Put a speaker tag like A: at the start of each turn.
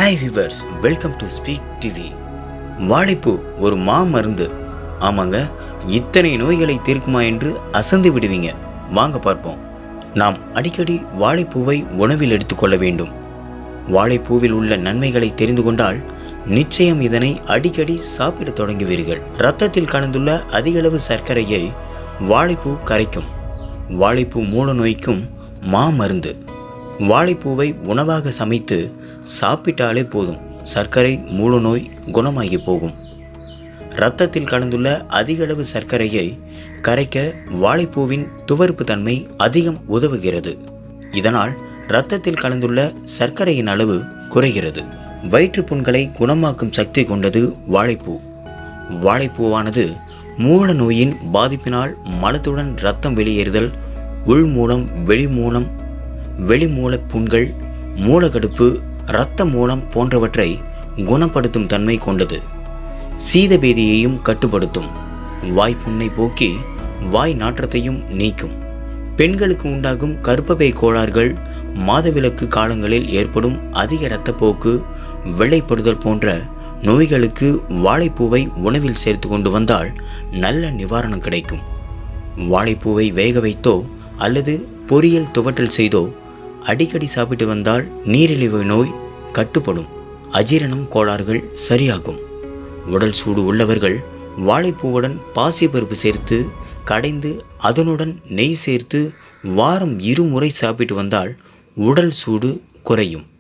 A: Hi viewers, welcome to Speak TV. வாழைப்பூ ஒரு மருந்து. ஆமாங்க, இத்தனை நோய்களை தீர்க்குமா என்று அசந்து விடுவீங்க. வாங்க பார்ப்போம். நாம் அடிக்கடி வாழைப்பூவை உணவில் எடுத்துக்கொள்ள வேண்டும். வாழைப்பூவில் உள்ள நன்மைகளை தெரிந்து கொண்டால் நிச்சயம் இதனை அடிக்கடி சாப்பிட தொடங்குவீர்கள். இரத்தத்தில் கலந்துள்ள அதிகளவு சர்க்கரையை வாழைப்பூ கரைக்கும். வாழைப்பூ மூல நோய்க்கும் மருந்து. வாழைப்பூவை உணவாக சமைத்து சாப்பிட்டாலே போதும், சர்க்கரை மூல நோய் குணமாகி போகும். இரத்தத்தில் கலந்துள்ள அதிகளவு சர்க்கரையை கரைக்க வாழைப்பூவின் துவர்ப்பு தன்மை அதிகம் உதவுகிறது. இதனால் இரத்தத்தில் கலந்துள்ள சர்க்கரையின் அளவு குறைகிறது. வயிற்றுப்புண்களை குணமாக்கும் சக்தி கொண்டது வாழைப்பூ. வாழைப்பூவானது மூல நோயின் பாதிப்பினால் மலத்துடன் இரத்தம் வெளியேறுதல், உள்மூலம் வெளிமூல புண்கள், மூலக்கடுப்பு, இரத்த மூலம் போன்றவற்றை குணப்படுத்தும் தன்மை கொண்டது. சீதபேதியையும் கட்டுப்படுத்தும். வாய்ப்புண்ணை போக்கி வாய் நாற்றத்தையும் நீக்கும். பெண்களுக்கு உண்டாகும் கர்ப்பப்பை கோளாறுகள், மாதவிலக்கு காலங்களில் ஏற்படும் அதிக இரத்தப்போக்கு, வெள்ளைப்படுதல் போன்ற நோய்களுக்கு வாழைப்பூவை உணவில் சேர்த்து கொண்டு வந்தால் நல்ல நிவாரணம் கிடைக்கும். வாழைப்பூவை வேக வைத்தோ அல்லது பொரியல் துவட்டல் செய்தோ அடிக்கடி சாப்பிட்டு வந்தால் நீரிழிவு நோய் கட்டுப்படும். அஜீரணம் கோளாறுகள் சரியாகும். உடல் சூடு உள்ளவர்கள் வாழைப்பூவுடன் பாசிப்பருப்பு சேர்த்து கடைந்து அதனுடன் நெய் சேர்த்து வாரம் 2 முறை சாப்பிட்டு வந்தால் உடல் சூடு குறையும்.